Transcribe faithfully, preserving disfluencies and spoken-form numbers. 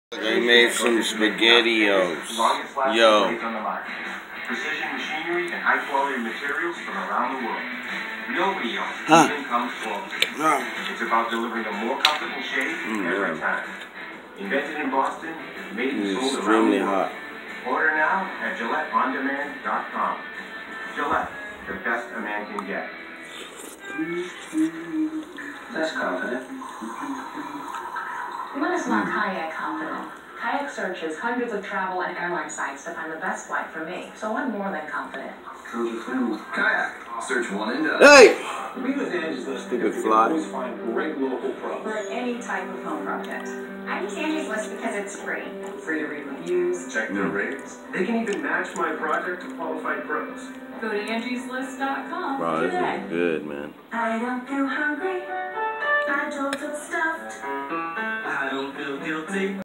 They made some SpaghettiOs. Yo. Precision machinery and high quality materials from around the world. Nobody else Huh. even comes close. No. It's about delivering a more comfortable shave Mm, every yeah. time. Invented in Boston, made and It's sold around extremely the world. hot. Order now at Gillette On Demand dot com. Gillette, the best a man can get. That's confident. When is not kayak confident? Kayak searches hundreds of travel and airline sites to find the best flight for me, so I'm more than confident. Kayak. Search one and done. Hey! Meet with Angela's. Stupid fly. Always find great local pros. For any type of home project. I use Angie's List because it's free. Free to read reviews. Check their ratings. They can even match my project to qualified pros. Go to Angie's List dot com Bro, this today. is good, man. I don't feel hungry. I don't feel stuffed. I don't feel guilty.